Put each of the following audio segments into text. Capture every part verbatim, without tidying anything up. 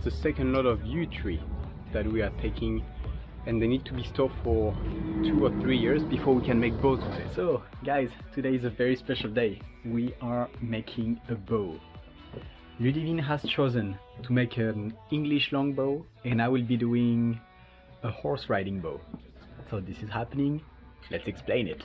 the second lot of yew tree that we are taking, and they need to be stored for two or three years before we can make bows with it. So guys, today is a very special day. We are making a bow. Ludivine has chosen to make an English longbow, and I will be doing a horse riding bow. So this is happening. Let's explain it.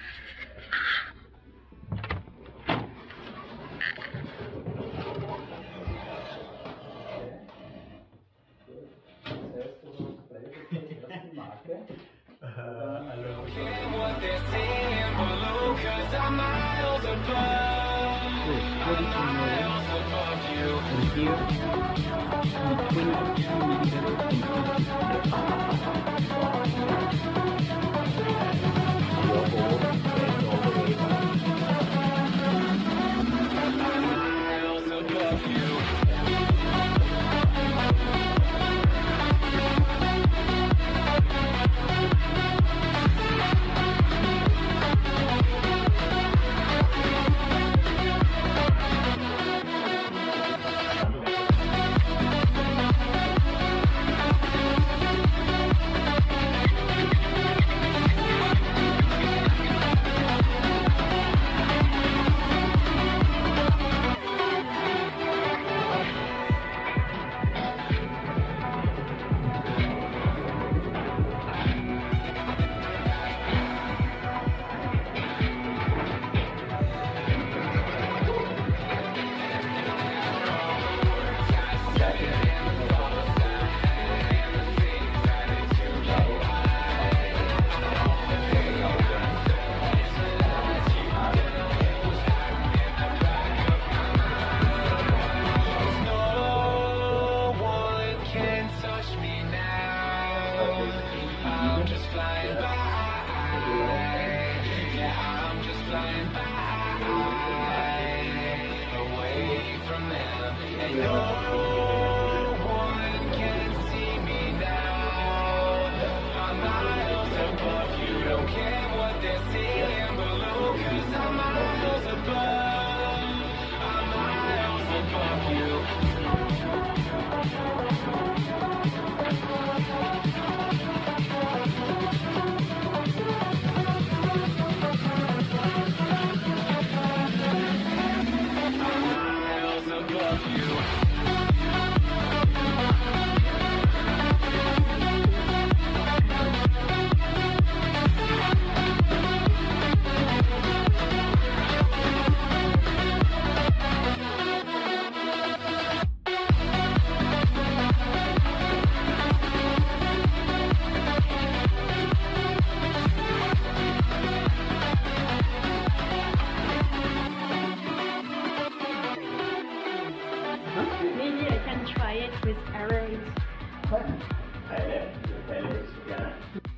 Maybe I can try it with arrows.